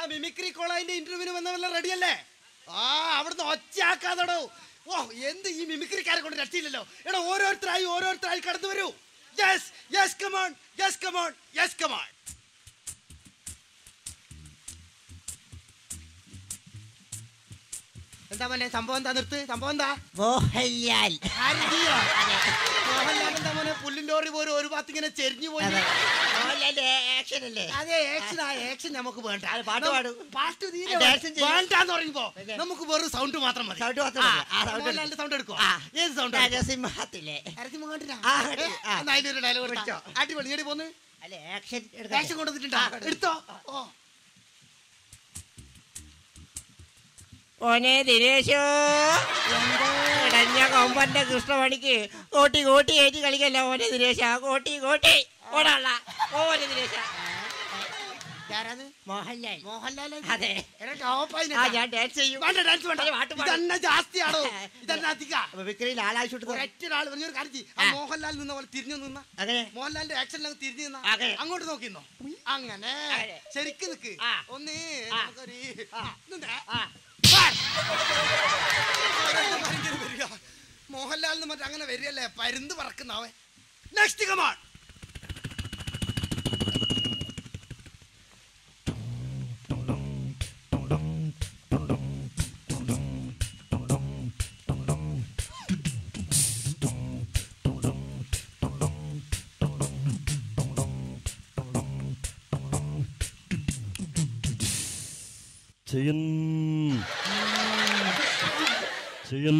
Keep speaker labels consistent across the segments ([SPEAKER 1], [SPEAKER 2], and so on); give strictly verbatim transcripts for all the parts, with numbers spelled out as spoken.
[SPEAKER 1] Mimicry കോളേജിന്റെ ഇന്റർവ്യൂവിന് വന്നവല്ല റെഡിയല്ലേ? ആ അവിടുന്ന് ഒച്ചയാക്കാതടോ. ഓ എന്ത് ഈ മിമിക്രിക്കാരെ കൊണ്ട് രക്ഷയില്ലല്ലോ. എടാ ഓരോരുത്തരായി ഓരോരുത്തരായി കടന്നു വരൂ. Yes yes come on yes come on yes come on. എന്താ മോനെ സംഭവം? എന്താ നിർത്ത്. സംഭവം എന്താ?
[SPEAKER 2] മോഹൻലാൽ
[SPEAKER 1] മോഹൻലാൽ എന്താ മോനെ പുല്ലിൻ ലോറി പോലും ഒരു ഭാഗത്ത് ഇങ്ങനെ ചെരിഞ്ഞു പോയി.
[SPEAKER 2] ആക്ഷൻ അല്ലേ?
[SPEAKER 1] അതെ ആക്ഷൻ. ആ ആക്ഷൻ നമുക്ക് വേണ്ട.
[SPEAKER 2] പാട്ട് പാടും.
[SPEAKER 1] പാട്ട് തീരെ വേണ്ടാന്ന് പറയുമ്പോ നമുക്ക് വെറും സൗണ്ട് മാത്രം മതി. മോഹൻലാലിന്റെ സൗണ്ട് എടുക്കോ? ഏത് സൗണ്ട്?
[SPEAKER 2] സിംഹത്തിലെ
[SPEAKER 1] അതിലൊരു ഡയലോഗ് എടുത്തോ. അടിപൊളി. ഇങ്ങോട്ട് പോന്ന്
[SPEAKER 2] ആക്ഷൻ
[SPEAKER 1] ആക്ഷൻ കൊണ്ടുവന്നിട്ടുണ്ടോ? എടുത്തോ. ഓ
[SPEAKER 2] ഓനെ ദിനേശോ ഇടഞ്ഞ കൊമ്പന്റെ കൃഷ്ണമണിക്ക് കോട്ടി കോട്ടി ഏറ്റി കളിക്കല്ല ഓനെ ദിനേശ. കോട്ടി കോട്ടി ഓടാള്ള ഓനെ ദിനേശ. മോഹൻലാൽ.
[SPEAKER 1] മോഹൻലാൽ
[SPEAKER 2] അതെ.
[SPEAKER 1] ഞാൻ ഡാൻസ് ചെയ്യും. ഡാൻസ് വേണ്ട. ജാസ്തിയാണോ? ഇതന്നെ അധികം. ഒരൊറ്റൊരാൾ പറഞ്ഞൊരു കാര്യം. മോഹൻലാൽ നിന്ന പോലെ തിരിഞ്ഞു നിന്ന മോഹൻലാലിന്റെ ആക്ഷനിൽ തിരിഞ്ഞു നിന്ന അങ്ങോട്ട് നോക്കിന്നോ. അങ്ങനെ ശരിക്കും നിക്ക്. ഒന്ന് മോഹൻലാലിന് മറ്റേ അങ്ങനെ വരികയല്ലേ പരുന്ത് പറക്കുന്നവൻ. Next come on.
[SPEAKER 3] ചെയ്യൻ ചെയ്യൻ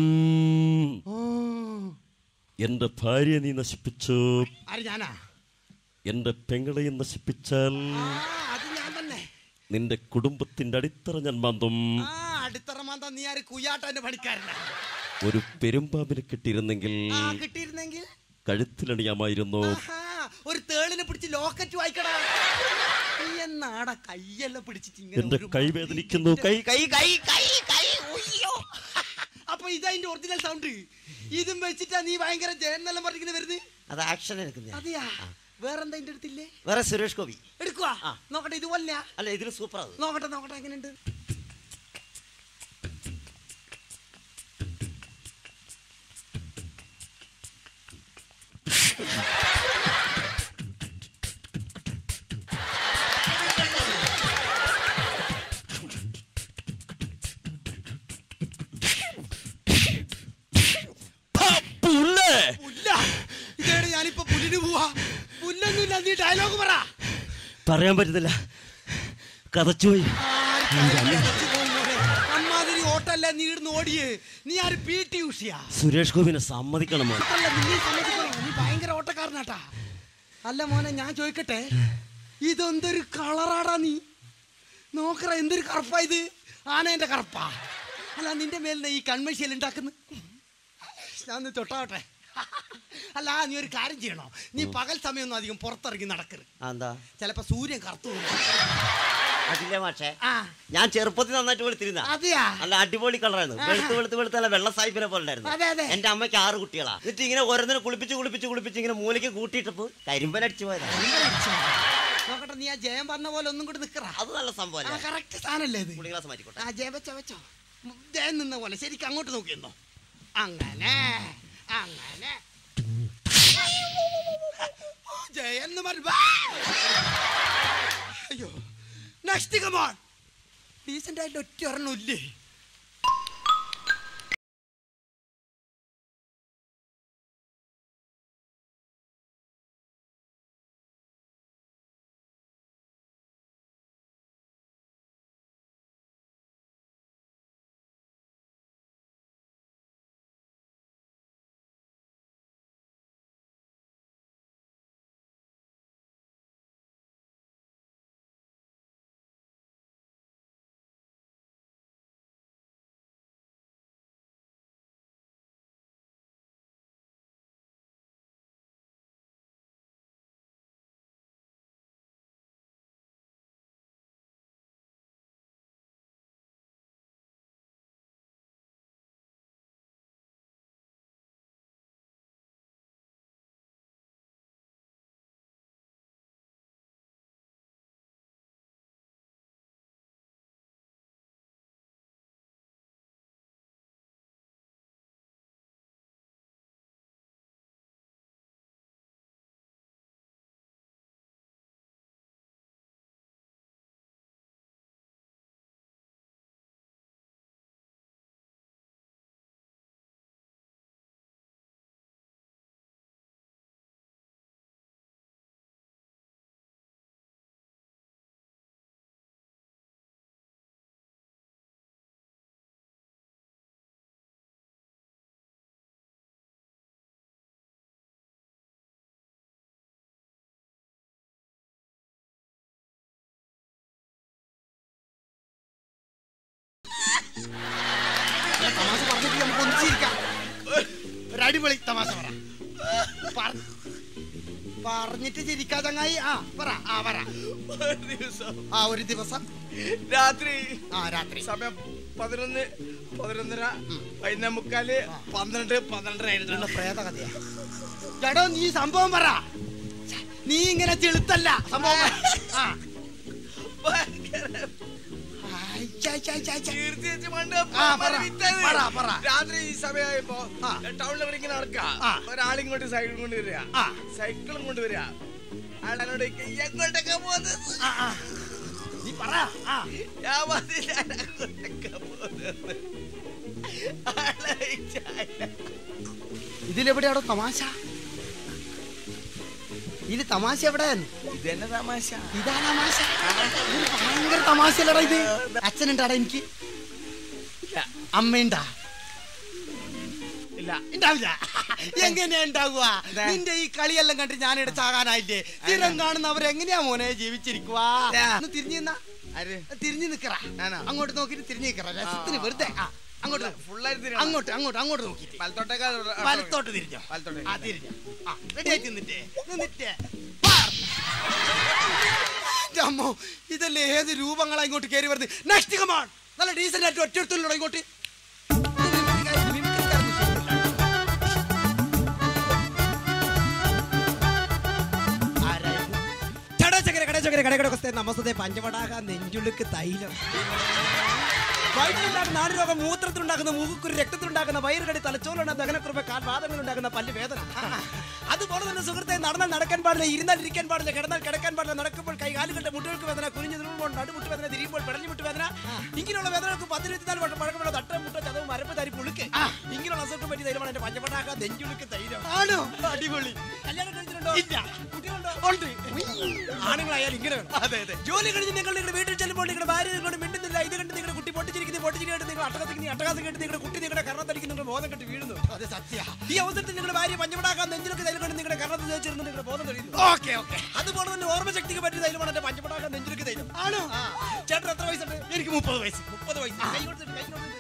[SPEAKER 3] എന്റെ ഭാര്യയെ നീ നശിപ്പിച്ചു.
[SPEAKER 1] ഞാനാ?
[SPEAKER 3] എന്റെ പെങ്ങളെയും നശിപ്പിച്ചാൽ നിന്റെ കുടുംബത്തിന്റെ അടിത്തറ ഞാൻ മാന്തും.
[SPEAKER 1] അടിത്തറ മാന്താ നീ ആര്? കുയ്യാട്ടന്റെ പണിക്കാരനാ.
[SPEAKER 3] ഒരു പെരുമ്പാമ്പിനെ കിട്ടിയിരുന്നെങ്കിൽ
[SPEAKER 1] കിട്ടിയിരുന്നെങ്കിൽ
[SPEAKER 3] കഴുത്തിലണിയാമായിരുന്നു.
[SPEAKER 1] ഒരു തേളിനെ പിടിച്ച് ലോക്കറ്റ് വായിക്കടാ. എന്നാടാ കൈയെല്ലാം പിടിച്ചിട്ട്
[SPEAKER 3] എന്റെ കൈ വേദനിക്കുന്നു. കൈ കൈ കൈ കൈ കൈ
[SPEAKER 1] അപ്പൊ ഇതതിന്റെ ഒറിജിനൽ സൗണ്ട്. ഇതും വെച്ചിട്ടാ നീ ഭയങ്കര ജയന്നെല്ലാം പറഞ്ഞിങ്ങനെ വരുന്നത്.
[SPEAKER 2] അത് ആക്ഷൻ എടുക്കുന്നത്.
[SPEAKER 1] അതെയാ? വേറെന്താ എന്റെ അടുത്തില്ലേ?
[SPEAKER 2] വേറെ സുരേഷ് ഗോപി
[SPEAKER 1] എടുക്കുവാ. നോക്കട്ടെ. ഇതുപോലെ
[SPEAKER 2] അല്ല ഇതിന് സൂപ്പർ.
[SPEAKER 1] നോക്കട്ടെ നോക്കട്ടെ എങ്ങനെയുണ്ട്. ഇതേടെ ഞാനിപ്പോ പുല്ലിന് പോവാ. പുല്ലൊന്നുമില്ല. നീ ഡയലോഗ് പറ.
[SPEAKER 3] പറയാൻ പറ്റുന്നില്ല. കഥച്ചുപോയി.
[SPEAKER 1] അമ്മാതിരി ഓട്ടല്ല നീ ഇടുന്ന് ഓടിയേ. നീ ആര്? പി ടി ഉഷയാ?
[SPEAKER 3] സുരേഷ് ഗോപിനെ സമ്മതിക്കണം.
[SPEAKER 1] നീ ഭയങ്കര ഓട്ടക്കാരനാട്ടാ. അല്ല മോനെ ഞാൻ ചോദിക്കട്ടെ, ഇതെന്തൊരു കളറാടാ? നീ നോക്കറ എന്തൊരു കറുപ്പാ ഇത്. ആനേന്റെ കറുപ്പാ. അല്ല നിന്റെ മേലിനെ ഈ കൺമശിയിൽ ഉണ്ടാക്കുന്നു. ഞാൻ തൊട്ടാവട്ടെ. അല്ല നീ ഒരു കാര്യം ചെയ്യണോ? നീ പകൽ സമയമൊന്നും അധികം പുറത്തിറങ്ങി നടക്കരുത്.
[SPEAKER 2] എന്താ?
[SPEAKER 1] ചിലപ്പോ സൂര്യൻ കറുത്തു.
[SPEAKER 2] അതില്ലേ മാഷേ, ഞാൻ ചെറുപ്പത്തിൽ നന്നായിട്ട് വെളുത്തിരുന്ന.
[SPEAKER 1] അതെയാ?
[SPEAKER 2] അല്ല അടിപൊളി കളറായിരുന്നു. വെളുത്ത് വെളുത്ത് വെളുത്തല്ല വെള്ള സായിപ്പിനെ പോലെ ഉണ്ടായിരുന്നു. എന്റെ അമ്മയ്ക്ക് ആറ് കുട്ടികളാ. എന്നിട്ട് ഇങ്ങനെ ഓരോന്നിനെ കുളിപ്പിച്ച് കുളിപ്പിച്ച് കുളിപ്പിച്ച് ഇങ്ങനെ മൂലയ്ക്ക് കൂട്ടിയിട്ടപ്പോ കരിമ്പൻ അടിച്ചു പോയതാ.
[SPEAKER 1] നോക്കട്ടെ. നീ ആ ജയം പറഞ്ഞ പോലെ ഒന്നും കൂടി നിക്കറ.
[SPEAKER 2] അത് നല്ല സംഭവം.
[SPEAKER 1] കറക്റ്റ് സാധനല്ലേ ഇത്?
[SPEAKER 2] ക്ലാസ് മാറ്റിക്കോട്ടെ.
[SPEAKER 1] ആ ജയം വെച്ചോ വെച്ചോ. ജയം നിന്ന പോലെ ശരിക്കും അങ്ങോട്ട് നോക്കിയെന്നോ. അങ്ങനെ അങ്ങനെ ജയന്ന് പറഞ്ഞ. അയ്യോ നെക്സ്റ്റ് കമോൺ. ഡീസന്റ് ആയിട്ട് ഒറ്റ ഒരെണ്ണം ഇല്ലേ? അടിപൊളി തമാശ പറ. പറ- പറഞ്ഞിട്ട് ചിരിക്കാ ചങ്ങായി. ആ പറ. ആ പറ.
[SPEAKER 4] ഒരു ദിവസം
[SPEAKER 1] ആ ഒരു ദിവസം
[SPEAKER 4] രാത്രി
[SPEAKER 1] ആ രാത്രി
[SPEAKER 4] സമയം പതിനൊന്ന് പതിനൊന്നര പതിനൊന്നേ മുക്കാല് പന്ത്രണ്ട് പന്ത്രണ്ടര ആയിരുന്നു.
[SPEAKER 1] പ്രേത കഥയാ. ചേട്ടോ നീ സംഭവം പറ. നീ ഇങ്ങനെ ചെളുത്തല്ല സംഭവം പറ. ആ.
[SPEAKER 4] തീർച്ചയായിട്ടും പണ്ട്
[SPEAKER 1] ആ, പറ.
[SPEAKER 4] വിറ്റത്.
[SPEAKER 1] പറ, പറ.
[SPEAKER 4] രാത്രി ഈ സമയമായപ്പോ
[SPEAKER 1] ആ.
[SPEAKER 4] ടൗണിൽ ഇവിടെ ഇങ്ങനെ നടക്കുക.
[SPEAKER 1] ആ.
[SPEAKER 4] ഒരാളിങ്ങോട്ട് സൈക്കിൾ കൊണ്ട് വരിക.
[SPEAKER 1] ആ.
[SPEAKER 4] സൈക്കിളും കൊണ്ട് വരിക. അയാളോട് എങ്ങോട്ടൊക്കെ പോകുന്നത്?
[SPEAKER 1] ആ, ആ. നീ പറ. ആ.
[SPEAKER 4] ഞാൻ പറഞ്ഞു, "ഞാൻ അങ്ങോട്ടൊക്കെ പോകുന്നത്." ആളെ വിളിച്ചായ.
[SPEAKER 1] ഇതിലെവിടെയാണോ തമാശ? ഇത് തമാശ എവിടെയാണ്?
[SPEAKER 4] ഇതെന്നെ തമാശ.
[SPEAKER 1] ഇതാ തമാശ. ഇത് ഭയങ്കര തമാശയല്ലടാ ഇത്. അച്ഛനുണ്ടാടാ എനിക്ക്? അമ്മയുണ്ടാ?
[SPEAKER 4] ഇല്ല.
[SPEAKER 1] ഉണ്ടാവില്ല. എങ്ങനെയാ ഉണ്ടാവുക?
[SPEAKER 4] ഇതാ.
[SPEAKER 1] നിന്റെ ഈ കളിയെല്ലാം കണ്ട് ഞാനിവിടെ ചാകാനായില്ലേ? സ്ഥിരം കാണുന്നവർ എങ്ങനെയാ മോനെ ജീവിച്ചിരിക്കുവാ?
[SPEAKER 4] ഇതാ.
[SPEAKER 1] ഒന്ന് തിരിഞ്ഞു നിന്നാ.
[SPEAKER 4] ആര്?
[SPEAKER 1] തിരിഞ്ഞു നിക്കറ.
[SPEAKER 4] ഞാനാ?
[SPEAKER 1] അങ്ങോട്ട് നോക്കിട്ട് തിരിഞ്ഞു നിക്കറ. രസത്തിന് വെറുതെ. ആ, അങ്ങോട്ട്
[SPEAKER 4] ഫുള്ളായിട്ട്
[SPEAKER 1] അങ്ങോട്ട് അങ്ങോട്ട് അങ്ങോട്ട് നോക്കിട്ട്
[SPEAKER 4] വലത്തോട്ടേക്കാ
[SPEAKER 1] വലത്തോട്ട് തിരിഞ്ഞോ.
[SPEAKER 4] വലത്തോട്ടേക്ക്.
[SPEAKER 1] ആ തിരിഞ്ഞോ. ആ റെഡി ആയിട്ട് നിന്നിട്ടേ നിന്നിട്ടേ. അമ്മോ ഇതല്ലേ ഏത് രൂപങ്ങളാ ഇങ്ങോട്ട് കയറി വരുന്നത്? Next come on. നല്ല ഡീസന്റ് ആയിട്ട് ഒറ്റയെടുത്തുള്ളൂ ഇങ്ങോട്ട്. നമസ്തേ. പഞ്ചവടാക നെഞ്ചുള്ളിക്ക് തൈലം വയറ്റിലുണ്ടാക്കുന്ന നാടുരോഗം, മൂത്രത്തിലുണ്ടാക്കുന്ന മൂക്കുരു, രക്തത്തിലുണ്ടാക്കുന്ന വയറുകടി, തലച്ചോറുള്ള ദഹനക്കുറവ്, കാൽവാദങ്ങളുണ്ടാക്കുന്ന പല്ല് വേദന. അതുപോലെ തന്നെ സുഹൃത്തെ, നടന്നാൽ നടക്കാൻ പാടില്ല, ഇരുന്നാൽ ഇരിക്കാൻ പാടില്ല, കിടന്നാൽ കിടക്കാൻ പാടില്ല, നടക്കുമ്പോൾ കൈകാലുകളുടെ മുട്ടുകൾക്ക് വേദന, കുനിഞ്ഞു നിൽക്കുമ്പോൾ നടുമുട്ട് വേദന, തിരിയുമ്പോൾ പിടഞ്ഞു മുട്ട് വേദന, ഇങ്ങനെയുള്ള വേദനകൾക്ക് പത്തിരുപത്തിനാല് വർഷം പഴക്കമുള്ള തട്ട മുട്ട ചതവ് മരപ്പ് തരി പുളുക്ക്, ഇങ്ങനെയുള്ള അസുഖം പറ്റി തൈലമാണ് എന്റെ പഞ്ചവടാക നെഞ്ചുള്ളിക്ക് തൈലം. ആണോ? അടിപൊളി. കല്യാണം കഴിച്ചിട്ടുണ്ടോ? ഇല്ല. കുട്ടികളുണ്ടോ? ഉണ്ട്. ആണുങ്ങളായാലും ഇങ്ങനെ വേണം. അതെ അതെ. ജോലി കഴിഞ്ഞ് നിങ്ങൾ നിങ്ങളുടെ വീട്ടിൽ ചെല്ലുമ്പോൾ നിങ്ങളുടെ ഭാര്യ നിങ്ങളോട് മിണ്ടുന്നില്ല. ഇത് കണ്ട് നിങ്ങളുടെ കുട്ടി പൊട്ടിച്ചിരിക്കുന്നു. പൊട്ടിച്ചിരിക്കുന്നത് നിങ്ങൾ അട്ടകത്തിക്ക് അട്ടകാസം കേട്ട് നിങ്ങളുടെ കുട്ടി നിങ്ങളുടെ കർണത്തടിക്ക് നിങ്ങൾ ബോധം കെട്ടി വീഴുന്നു. അത് സത്യ. ഈ അവസരത്തിൽ നിങ്ങളുടെ ഭാര്യ പഞ്ചവടാക്കാൻ നെഞ്ചിലൊക്കെ തൈലം കൊണ്ട് നിങ്ങളുടെ കർണത്ത് തേച്ചിരുന്നു നിങ്ങളുടെ ബോധം കഴിയുന്നു. Okay okay. അതുപോലെ തന്നെ ഓർമ്മശക്തിക്ക് പറ്റിയ തൈലമാണ് എന്റെ പഞ്ചവടാക്കാൻ നെഞ്ചിലൊക്കെ തൈലം. ആണോ? ചേട്ടൻ എത്ര വയസ്സുണ്ട്? എനിക്ക് മുപ്പത് വയസ്സ്. മുപ്പത് വയസ്സ്. കൈ കൊടുത്തിട്ട് കൈ കൊടുത്തിട്ട്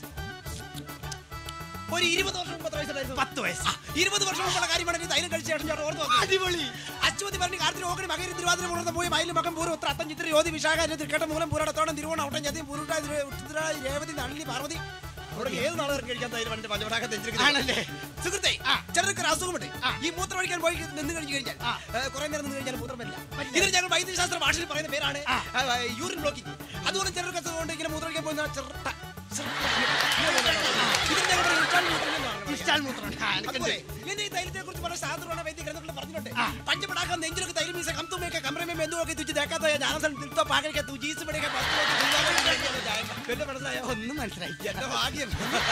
[SPEAKER 1] ഒരു ഇരുപത് വർഷം മുമ്പ് എത്ര വയസ്സായിരുന്നു? പത്ത് വയസ്സ്. ഇരുപത് വർഷം മുമ്പുള്ള കാര്യമാണ് എനിക്ക് തൈലം കഴിച്ച ശേഷം ഞാൻ ഓർത്ത് വന്നത്. അടിപൊളി. അശ്വതി പറഞ്ഞ് കാർത്തിക ഓക്കണി മകരി തിരുവാതിര പുറത്ത് പോയി മയിലും മകം പൂർവ്വ ഉത്ര അത്തം ചിത്ര യോതി വിശാഖ തൃക്കേട്ട മൂലം പൂരടത്തോളം തിരുവോണം ഔട്ടം ജതി പുരുട്ട രേവതി നള്ളി പാർവതി അവിടെ ഏത് നാളെ കഴിക്കാൻ തൈലം എന്റെ പഞ്ചവടാക നെഞ്ചിരിക്കുന്നല്ലേ? സുഹൃത്തെ, ചിലർക്ക് ഒരു അസുഖമുണ്ട്. ഈ മൂത്രം ഒഴിക്കാൻ പോയി നിന്ന് കഴിഞ്ഞു കഴിഞ്ഞാൽ കുറെ നേരം നിന്ന് കഴിഞ്ഞാൽ മൂത്രം വരില്ല. ഇതിന് ഞങ്ങൾ വൈദ്യശാസ്ത്ര ഭാഷയിൽ പറയുന്ന പേരാണ് യൂറിൻ ബ്ലോക്കിംഗ്. അതുകൊണ്ട് ചിലർക്ക് അസുഖമുണ്ട് ഇങ്ങനെ മൂത്രം ഒഴിക്കാൻ പോകുന്ന ചെറുട്ട തൈലത്തെ കുറിച്ച് പറഞ്ഞ സാധാരണ വൈദ്യ ഗ്രന്ഥങ്ങൾ പറഞ്ഞിട്ടുണ്ട്. പഞ്ചവടാകം നെഞ്ചിലൊക്കെ തൈലം മീസ കംതുമേക്ക കമറമേ മെന്തുവൊക്കെ തുച്ചി ദേക്കാത്ത ഞാനസൻ തിൽത്തോ പാകരിക്ക തുജീസ് പടിക മനസ്സിലായോ? ഒന്നും മനസ്സിലായി. എന്റെ ഭാഗ്യം.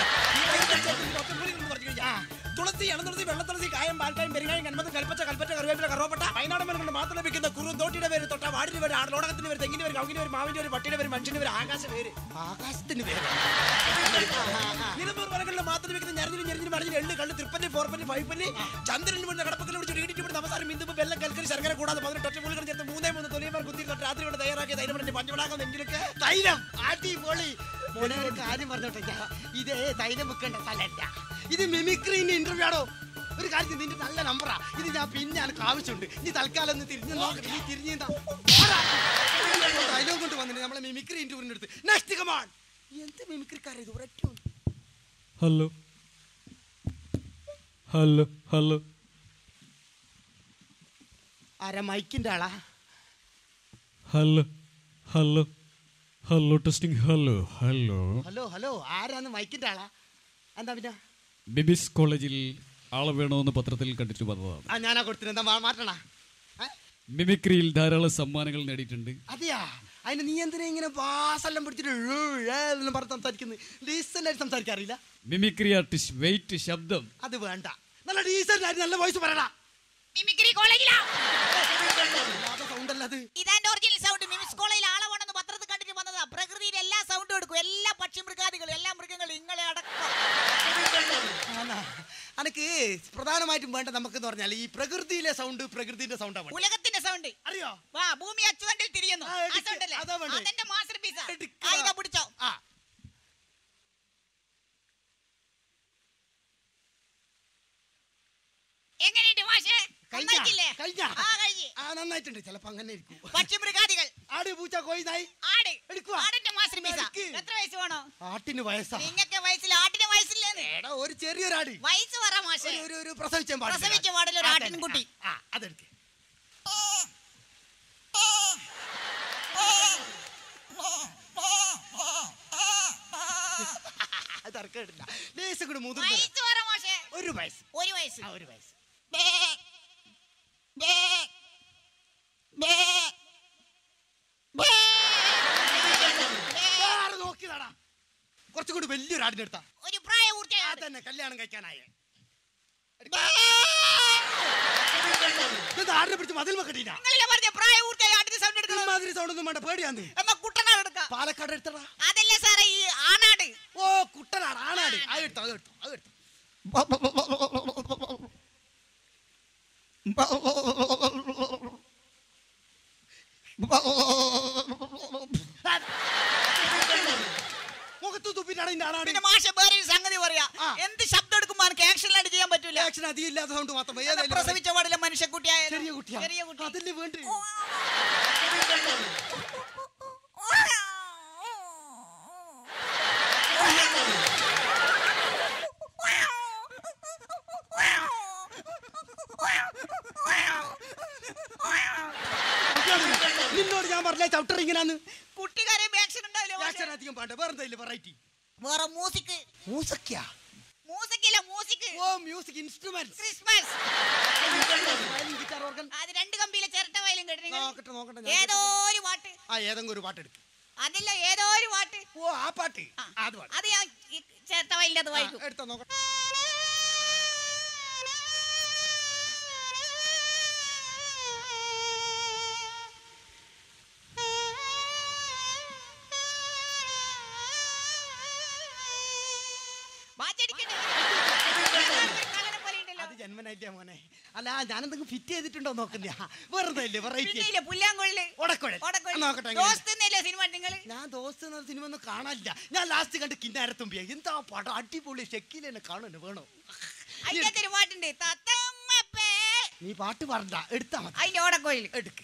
[SPEAKER 1] തുളസി, ഇളതുളസി, വെള്ളത്തുളസി, കായം, പാൽക്കായം, പെരിങ്ങായം, കന്മതം, കൽപ്പച്ച, കൽപ്പറ്റ, കറുവേപ്പില, കറുവപ്പട്ട, വയനാടൻ കൊണ്ട് മാത്രം ലഭിക്കുന്ന കുറു തോട്ടിയുടെ പേര്, തൊട്ട വാടിന്റെ പേര്, ആടലോടകത്തിന്റെ പേര്, തെങ്ങിന്റെ പേര്, കൗങ്ങിന്റെ പേര്, മാവിന്റെ പേര്, പട്ടിയുടെ പേര്, മനുഷ്യന്റെ പേര്, ആകാശ പേര്. ആകാശത്തിന്റെ പേര്. നിലമ്പൂർ വനകളിൽ മാത്രം ലഭിക്കുന്ന ഞെറിഞ്ഞിലും ഞെറിഞ്ഞിലും മറിഞ്ഞിൽ എള്ളു, കള്ള്, തൃപ്പല്ലി, ഫോർപ്പല്ലി, ഫൈപ്പല്ലി, ചന്ദ്രന് മുന്നേ കടപ്പക്കൽ പിടിച്ചു ഇടിച്ചു പിടിച്ച് നമസ്കാരം ബിന്ദു, വെള്ളം, കൽക്കരി, ശർക്കര കൂടാതെ പതിനെട്ട് ഒറ്റ പുള്ളികൾ ചേർത്ത് മൂന്നേ മൂന്ന് തൊലിയമാർ കുത്തി രാത്രിയോടെ തയ്യാറാക്കിയ തൈലം പഞ്ചവടാകം നെഞ്ചിലേക്ക് തൈലം. അടിപൊളി. മോനെ ഒരു കാര്യം പറഞ്ഞോട്ടെ, ഇതേ തൈലം വെക്കേണ്ട സ്ഥലമല്ല, ഇത് മിമിക്രീന്റെ ഇന്റർവ്യൂ ആണോ? ഒരു കാര്യം, നിന്റെ നല്ല നമ്പറാ ഇത്. ഞാൻ പിന്നെ എനിക്ക് ആവശ്യമുണ്ട്. നീ തൽക്കാലം ഒന്ന് തിരിഞ്ഞു നോക്കട്ടെ. നീ തിരിഞ്ഞു ഡയലോഗ് കൊണ്ട് വന്നിട്ട് നമ്മളെ മിമിക്രി ഇന്റർവ്യൂവിന്റെ അടുത്ത്. Next come on. എന്ത് മിമിക്രിക്കാരെ ഇത്? ഒരൊറ്റ
[SPEAKER 5] ഹലോ ഹലോ ഹലോ.
[SPEAKER 1] ആരാ? മൈക്കിന്റെ ആളാ?
[SPEAKER 5] Hello hello hello testing. Hello hello
[SPEAKER 1] hello hello. ആരാന്ന്? മൈക്കിന്റെ ആളാ? എന്താ പിന്നെ?
[SPEAKER 5] ബിബിസ് കോളേജിൽ ആളെ വേണമെന്ന് പത്രത്തിൽ കണ്ടിട്ട് വന്നതാണ്.
[SPEAKER 1] ആ ഞാനാ കൊടുത്തിട്ട് എന്താ മാറ്റണ?
[SPEAKER 5] മിമിക്രിയിൽ ധാരാളം സമ്മാനങ്ങൾ നേടിയിട്ടുണ്ട്.
[SPEAKER 1] അതെയാ? അതിന് നീ എന്തിനാ ഇങ്ങനെ വാസെല്ലാം പിടിച്ചിട്ട് പറഞ്ഞ് സംസാരിക്കുന്നത്? ഡീസന്റ് ആയിട്ട് സംസാരിക്കാറില്ല?
[SPEAKER 5] മിമിക്രി ആർട്ടിസ്റ്റ് വെയിറ്റ് ശബ്ദം
[SPEAKER 1] അത് വേണ്ട. നല്ല ഡീസന്റ് ആയിട്ട് നല്ല വോയിസ് പറയടാ.
[SPEAKER 6] മിമിക്രി കോളേജിലാ
[SPEAKER 1] സൗണ്ട് അല്ലത്.
[SPEAKER 6] ഇതാന്റെ ഒറിജിനൽ സൗണ്ട്. മിമിക്സ് കോളേജിൽ ആളെ വേണമെന്ന് പത്രത്തിൽ കണ്ടിട്ട് വന്നതാ. പ്രകൃതിയിൽ എല്ലാ സൗണ്ടും എടുക്കും. എല്ലാ പക്ഷി മൃഗാദികളും എല്ലാ മൃഗങ്ങളും ഇങ്ങളെ അടക്കം.
[SPEAKER 1] അനക്ക് പ്രധാനമായിട്ടും വേണ്ട നമുക്ക് എന്ന് പറഞ്ഞാൽ ഈ പ്രകൃതിയിലെ സൗണ്ട്, പ്രകൃതിന്റെ സൗണ്ട്,
[SPEAKER 6] ഉലകത്തിന്റെ സൗണ്ട്.
[SPEAKER 1] അറിയോ?
[SPEAKER 6] വാ, ഭൂമി അച്ചുവണ്ടിൽ തിരിയുന്നു. അതെന്റെ മാസ്റ്റർ പീസാ. പിടിച്ചോ. കഴിഞ്ഞില്ലേ?
[SPEAKER 1] കഴിഞ്ഞ
[SPEAKER 6] ആ, കഴിഞ്ഞ്.
[SPEAKER 1] ആ നന്നായിട്ടുണ്ട്. ചിലപ്പോ അങ്ങനെ ഇരിക്കും.
[SPEAKER 6] പക്ഷിമൃഗാദികൾ.
[SPEAKER 1] ആട്, പൂച്ച, കോഴി, നായി.
[SPEAKER 6] ആട്.
[SPEAKER 1] എടുക്കുവാ.
[SPEAKER 6] ആടിന്റെ മാസ്റ്റർ പീസാ.
[SPEAKER 1] എടുക്ക്.
[SPEAKER 6] എത്ര വയസ്സ് വേണോ?
[SPEAKER 1] ആട്ടിന് വയസ്സാ.
[SPEAKER 6] നിങ്ങക്ക് വയസ്സിൽ ആട്ടിന് വയസ്സില്ലേന്ന്?
[SPEAKER 1] എടാ ഒരു ചെറിയൊരാട്.
[SPEAKER 6] വയസ്സ് പറ മാഷേ.
[SPEAKER 1] ഒരു- ഒരു ഒരു പ്രസവിച്ചാൻ പാടില്ല.
[SPEAKER 6] പ്രസവിച്ച പാടില്ല ഒരു ആട്ടിൻ കുട്ടി.
[SPEAKER 1] ആ അതെടുക്ക്. തർക്കമില്ല. ലേശം കൂടി മുതിർന്ന
[SPEAKER 6] വയസ്സ് പറ മാഷേ.
[SPEAKER 1] ഒരു വയസ്സ്.
[SPEAKER 6] ഒരു വയസ്സ്.
[SPEAKER 1] ആ ഒരു വയസ്സ്. വേറെ നോക്കിയതാടാ. കുറച്ചും കൂടി വലിയൊരു ആടിന്റെ അടുത്താ.
[SPEAKER 6] ഒരു പ്രായപൂർത്തിയായ ആട്.
[SPEAKER 1] അതന്നെ കല്യാണം കഴിക്കാനായ. ആടിനെ പിടിച്ച് മതിൽ വെക്കട്ടില്ല.
[SPEAKER 6] നിങ്ങളല്ലേ പറഞ്ഞ പ്രായപൂർത്തിയായ ആടിന്റെ സൗണ്ട് എടുക്കണം.
[SPEAKER 1] മാതിരി സൗണ്ട് ഒന്നും വേണ്ട, പേടിയാന്ന്.
[SPEAKER 6] എന്നാ കുട്ടനാട് എടുക്കാം.
[SPEAKER 1] പാലക്കാട് എടുത്തടാ.
[SPEAKER 6] അതല്ലേ സാറേ ഈ ആണാട്.
[SPEAKER 1] ഓ കുട്ടനാട്, ആണാട്. അത് എടുത്തോ അത് എടുത്തോ അത് എടുത്തോ. മുഖത്ത് തുപ്പിട്ടാണ് ഇതിന്റെ ആണാട്.
[SPEAKER 6] പിന്നെ മാഷ വേറെ ഒരു സംഗതി പറയാ.
[SPEAKER 1] ആ.
[SPEAKER 6] എന്ത് ശബ്ദം എടുക്കുമ്പോ എനിക്ക് ആക്ഷനിലായിട്ട് ചെയ്യാൻ പറ്റൂല.
[SPEAKER 1] ആക്ഷൻ അധികം ഇല്ലാത്ത സൗണ്ട് മാത്രം.
[SPEAKER 6] എന്നാ പ്രസവിച്ച പാടില്ല മനുഷ്യക്കുട്ടിയായ
[SPEAKER 1] ചെറിയ കുട്ടിയാ.
[SPEAKER 6] ചെറിയ കുട്ടി.
[SPEAKER 1] അതല്ലേ വേണ്ട. നിന്നോട് ഞാൻ പറഞ്ഞ ചവിട്ടർ ഇങ്ങനാന്ന്.
[SPEAKER 6] കുട്ടിക്കാരെ ആക്ഷൻ ഉണ്ടാവില്ല.
[SPEAKER 1] ആക്ഷൻ അധികം പാണ്ട. വേറെ എന്തായാലും വെറൈറ്റി.
[SPEAKER 6] വേറെ മ്യൂസിക്.
[SPEAKER 1] മ്യൂസിക്കാ?
[SPEAKER 6] മ്യൂസിക്കില്ല മ്യൂസിക്.
[SPEAKER 1] ഓ music instruments.
[SPEAKER 6] Christmas.
[SPEAKER 1] Guitar, organ.
[SPEAKER 6] അത് രണ്ട് കമ്പിയിലെ ചിരട്ട വയലും കേട്ടിരുന്നു.
[SPEAKER 1] നോക്കട്ടെ നോക്കട്ടെ.
[SPEAKER 6] ഏതോ ഒരു പാട്ട്.
[SPEAKER 1] ആ ഏതെങ്കിലും ഒരു പാട്ട് എടുക്കും.
[SPEAKER 6] അതല്ല ഏതോ ഒരു പാട്ട്.
[SPEAKER 1] ഓ ആ പാട്ട്.
[SPEAKER 6] ആ,
[SPEAKER 1] അത് പാട്ട്.
[SPEAKER 6] അത് ഞാൻ ഈ ചിരട്ട വയലിന്റെ അത് വായിക്കും.
[SPEAKER 1] എടുത്തോ നോക്കട്ടെ.
[SPEAKER 6] വാച്ചടിക്കട്ടെ. കള്ളനെ പോലെ ഉണ്ടല്ലോ.
[SPEAKER 1] അത് ജന്മനായിട്ടാ മോനെ. അല്ല ഞാനെന്തെങ്കിലും ഫിറ്റ് ചെയ്തിട്ടുണ്ടോ നോക്കുന്ന. വെറുതെ ഇല്ലേ വെറൈറ്റി.
[SPEAKER 6] പിന്നെ ഇല്ലേ പുല്ലാങ്കുഴല്.
[SPEAKER 1] ഒടക്കുഴൽ.
[SPEAKER 6] ഓടക്കുഴൽ.
[SPEAKER 1] നോക്കട്ടെ.
[SPEAKER 6] ദോസ്ത് എന്നല്ലേ സിനിമ നിങ്ങള്?
[SPEAKER 1] ഞാൻ ദോസ്ത് എന്ന സിനിമ ഒന്നും കാണാനില്ല. ഞാൻ ലാസ്റ്റ് കണ്ട് കിന്നാരത്തുമ്പിയ. എന്താ പടം അടിപൊളി. ഷെക്കിൽ എന്നെ കാണുന്നു വേണോ?
[SPEAKER 6] അതിന്റെ ഒരു പാട്ടുണ്ട്. തത്തമ്മപ്പേ.
[SPEAKER 1] നീ പാട്ട് പറഞ്ഞ എടുത്താ മതി.
[SPEAKER 6] അതിന്റെ ഓടക്കോയിൽ
[SPEAKER 1] എടുക്ക്.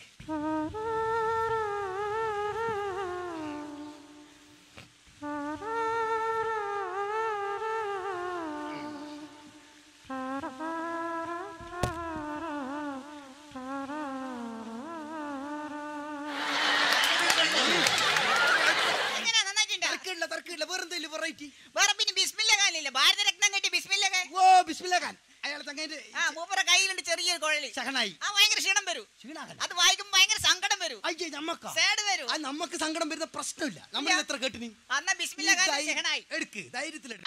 [SPEAKER 6] എങ്ങനെ നന്നായിട്ടുണ്ടോ?
[SPEAKER 1] തർക്കമില്ല തർക്കമില്ല. വേറെന്തെങ്കിലും വെറൈറ്റി.
[SPEAKER 6] വേറെ പിന്നെ ബിസ്മില്ല ഖാനില്ലേ? ഭാരതരത്നം കെട്ടി ബിസ്മില്ല ഖാൻ.
[SPEAKER 1] ഓ ബിസ്മില്ലാ ഖാൻ. അയാളെ തങ്ങന്റെ
[SPEAKER 6] ആ മൂപ്പറ കയ്യിലുണ്ട് ചെറിയൊരു കുഴല്.
[SPEAKER 1] ഷഹനായി.
[SPEAKER 6] ആ ഭയങ്കര ക്ഷീണം വരും.
[SPEAKER 1] ക്ഷീണാകൻ.
[SPEAKER 6] അത് വായിക്കുമ്പോ ഭയങ്കര സങ്കടം വരും.
[SPEAKER 1] അയ്യേ നമ്മക്ക.
[SPEAKER 6] സേഡ് വരും.
[SPEAKER 1] അത് നമുക്ക് സങ്കടം വരുന്ന പ്രശ്നമില്ല. നമ്മൾ
[SPEAKER 6] ഇല്ല.
[SPEAKER 1] എത്ര കേട്ടിനി.
[SPEAKER 6] അന്ന ബിസ്മില്ല ഖാൻ ഷഹനായി.
[SPEAKER 1] എടുക്ക് ധൈര്യത്തിലെടുക്ക്.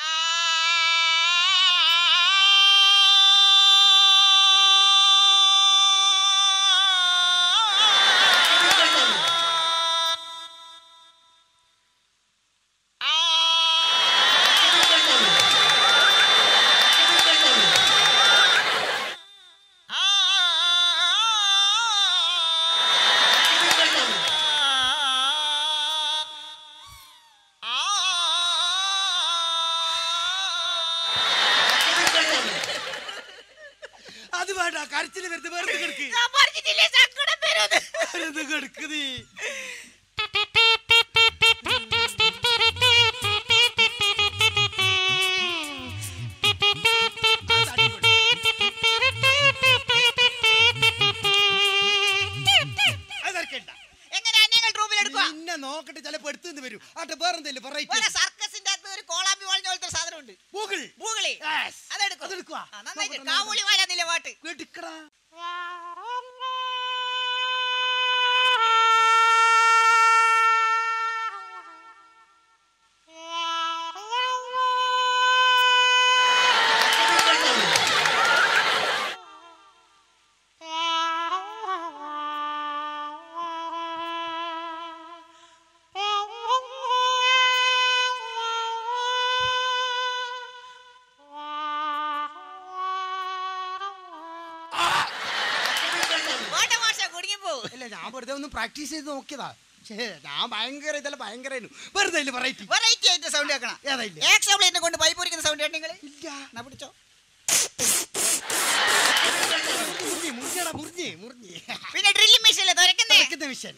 [SPEAKER 1] അത് വേണ്ട. കരച്ചില് വരുന്നത് വെറുതെ കിടക്ക്.
[SPEAKER 6] ഞാൻ പറഞ്ഞിട്ടില്ലേ സങ്കടം വരുമെന്ന്.
[SPEAKER 1] വെറുതെ കിടക്ക് നീ.
[SPEAKER 6] എങ്ങനെയാ നിങ്ങൾ ട്രൂപ്പിൽ എടുക്കുക?
[SPEAKER 1] നിന്നെ നോക്കട്ടെ ചിലപ്പോ എടുത്തു വരും. ആട്ടെ വേറെന്തല്ലേ വെറൈറ്റി.
[SPEAKER 6] ഒരു സർക്കസിന്റെ അകത്ത് ഒരു കോളാമ്പി വളഞ്ഞ പോലത്തെ സാധനം ഉണ്ട്.
[SPEAKER 1] ഗൂഗിൾ.
[SPEAKER 6] ഗൂഗിളി.
[SPEAKER 1] Yes.
[SPEAKER 6] അതെടുക്കും.
[SPEAKER 1] അതെടുക്കുവാ.
[SPEAKER 6] ആ, നന്നായിട്ട്.
[SPEAKER 1] നോക്കട്ടെ,
[SPEAKER 6] കാവൂളി വാലാന്നില്ലേ പാട്ട്?
[SPEAKER 1] എടുക്കടാ.
[SPEAKER 6] പാട്ട് മാഷ കുടുങ്ങി പോവും.
[SPEAKER 1] ഇല്ല ഞാൻ വെറുതെ ഒന്ന് പ്രാക്ടീസ് ചെയ്ത് നോക്കിയതാ. ഛേ, ഞാൻ ഭയങ്കര ഇതല്ല ഭയങ്കര വെറുതെ വെറൈറ്റി.
[SPEAKER 6] വെറൈറ്റി ആയിട്ട് സൗണ്ട് കേൾക്കണം.
[SPEAKER 1] ഏതായില്ല.
[SPEAKER 6] എക്സാമ്പിൾ കൊണ്ട് പൈപ്പ് പൊരിക്കുന്ന സൗണ്ട് കേട്ടോ നിങ്ങൾ?
[SPEAKER 1] ഇല്ല.
[SPEAKER 6] എന്നാ പിടിച്ചോ.
[SPEAKER 1] മുറിഞ്ഞ് മുറിഞ്ഞടാ മുറിഞ്ഞ് മുറിഞ്ഞ്.
[SPEAKER 6] പിന്നെ ഡ്രില്ലിംഗ് മെഷീൻ തുരക്കുന്നേ
[SPEAKER 1] തുരക്കുന്ന മിഷൻ.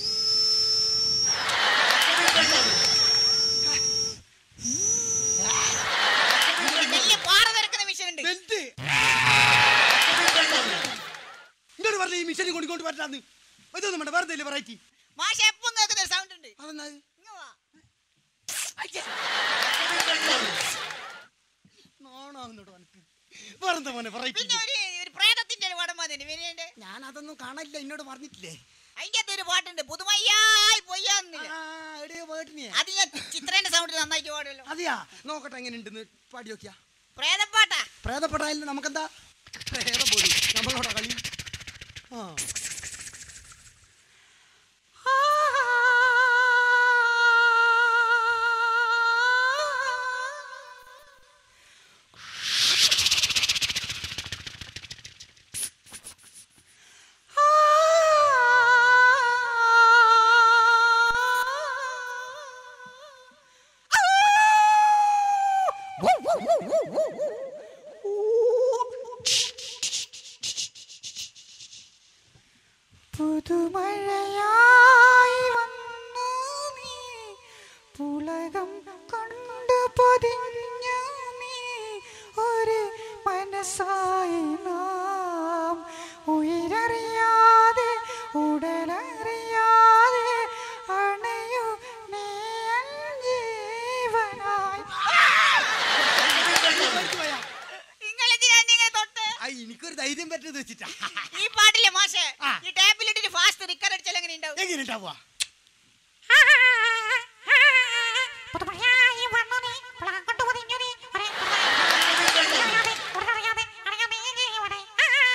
[SPEAKER 6] വലിയ പാറ തുരക്കുന്ന മെഷീൻ ഉണ്ട്.
[SPEAKER 1] ബെൽറ്റ്. ഇങ്ങോട്ട് പറഞ്ഞ ഈ മിഷനിൽ കൊണ്ടിക്കൊണ്ട് പറ്റാന്ന്. ഇതൊന്നും വേണ്ട, വേറെ എന്തെങ്കിലും വെറൈറ്റി.
[SPEAKER 6] മാഷ എപ്പം കേൾക്കുന്ന സൗണ്ട് ഉണ്ട്.
[SPEAKER 1] അതെന്നാ
[SPEAKER 6] ഇങ്ങ് വാ.
[SPEAKER 1] നാണാവുന്നോട് എനിക്ക്. വേറെന്താ മോനെ വെറൈറ്റി?
[SPEAKER 6] പിന്നെ ഒരു ഒരു പ്രേതത്തിന്റെ ഒരു പടം വന്നിട്ട് വിനയുണ്ട്.
[SPEAKER 1] ഞാൻ അതൊന്നും കാണാനില്ല, എന്നോട് പറഞ്ഞിട്ടില്ലേ?
[SPEAKER 6] അതിന്റെ അകത്ത് ഒരു പാട്ടുണ്ട് പുതുമയ്യായി പൊയ്യാന്നില്ല.
[SPEAKER 1] ആ, എവിടെയോ പോയിട്ടില്ലേ?
[SPEAKER 6] അത് ഞാൻ ചിത്രേന്റെ സൗണ്ടിൽ നന്നായിട്ട് പാടുമല്ലോ.
[SPEAKER 1] അതെയാ, നോക്കട്ടെ എങ്ങനെയുണ്ടെന്ന് പാടി നോക്കിയാ.
[SPEAKER 6] പ്രേതപ്പാട്ടാ.
[SPEAKER 1] പ്രേതപ്പെട്ടായാലും നമുക്കെന്താ പ്രേതം പോയി നമ്മളോടാ കളി. ആ
[SPEAKER 7] പുതുമഴയായി വന്നു നീ പുളകം കണ്ടു പൊതിഞ്ഞു നീ ഒരു മനസ്സായി നാം ഉയരറിയാതെ ഉടലറിയാതെ അണയു നീ ജീവനായി.
[SPEAKER 1] എനിക്കൊരു ധൈര്യം പറ്റുന്നത് വെച്ചിട്ടാ
[SPEAKER 6] ഈ പാട്ടില്ലേ മാഷേ, ഈ ടാപ്പിലിട്ട് ഫാസ്റ്റ് റിക്കർ അടിച്ചാൽ എങ്ങനെ ഉണ്ടാവും?
[SPEAKER 1] എങ്ങനെ ഉണ്ടാവുക?
[SPEAKER 7] പുതുമഴയായി വന്നു നീ പുളകം കണ്ടു പൊതിഞ്ഞു നീ ഒരു ഉടലറിയാതെ അണയു നീ ജീവനായി.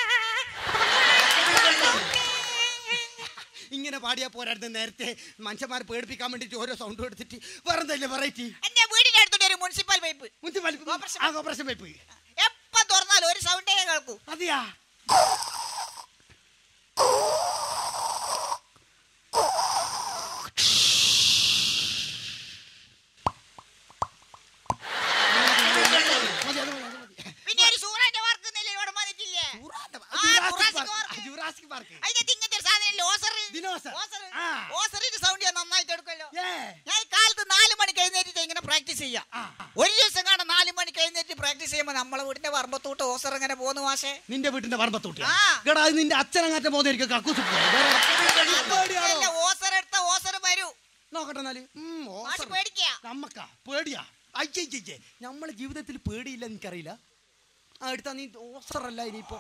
[SPEAKER 1] ഇങ്ങനെ പാടിയാ പോരായിരുന്നു. നേരത്തെ മനുഷ്യന്മാരെ പേടിപ്പിക്കാൻ വേണ്ടിട്ട് ഓരോ സൗണ്ട് എടുത്തിട്ട് വേറെന്തല്ലേ വെറൈറ്റി?
[SPEAKER 6] എന്റെ വീടിന്റെ അടുത്തോട്ട് ഒരു മുനിസിപ്പൽ പൈപ്പ്.
[SPEAKER 1] മുനിസിപ്പാലിറ്റി ആ കോർപ്പറേഷൻ പൈപ്പ്
[SPEAKER 6] എപ്പം തുറന്നാലും ഒരു സൗണ്ടേ കേൾക്കൂ.
[SPEAKER 1] അതെയാ?
[SPEAKER 6] പിന്നെ ഒരു സൂറാന്റെ വാർക്ക് ഇവിടെ വന്നിട്ടില്ലേ?
[SPEAKER 1] Jurassic Park.
[SPEAKER 6] അതിന്റെ ഇങ്ങനത്തെ ഒരു സാധനം ഓസർ
[SPEAKER 1] ദിനോസർ. ആ.
[SPEAKER 6] ഓസറിന്റെ സൗണ്ട് ഞാൻ നന്നായിട്ട് എടുക്കല്ലോ.
[SPEAKER 1] ഏ.
[SPEAKER 6] ഞാൻ ഈ കാലത്ത് നാല് മണിക്ക് എഴുന്നേറ്റ് ഇങ്ങനെ പ്രാക്ടീസ് ചെയ്യാം.
[SPEAKER 1] ആ.
[SPEAKER 6] ഒരു ദിവസം കാണാൻ നാല് മണിക്ക് എഴുന്നേറ്റ് പ്രാക്ടീസ് ചെയ്യുമ്പോ നമ്മളെ വീടിന്റെ പറമ്പത്തൂട്ട് ഓസർ എങ്ങനെ പോകുന്നു മാഷേ?
[SPEAKER 1] നിന്റെ വീട്ടിന്റെ പറമ്പത്തോട്ട്
[SPEAKER 6] ആ.
[SPEAKER 1] കേടാ, അത് നിന്റെ അച്ഛനങ്ങാറ്റം പോകുന്നതായിരിക്കും കക്കൂസ്
[SPEAKER 6] അതല്ല, ഓസർ എടുത്ത ഓസർ വരൂ.
[SPEAKER 1] നോക്കട്ടെ എന്നാല്.
[SPEAKER 6] മാഷ് പേടിക്കാ?
[SPEAKER 1] നമ്മക്കാ പേടിയാ? അയ്യേ, നമ്മളെ ജീവിതത്തിൽ പേടിയില്ല എനിക്കറിയില്ല. ആ എടുത്താ നീ ഓസറല്ല ഇനിയിപ്പോ.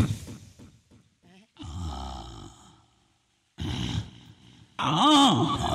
[SPEAKER 5] ആ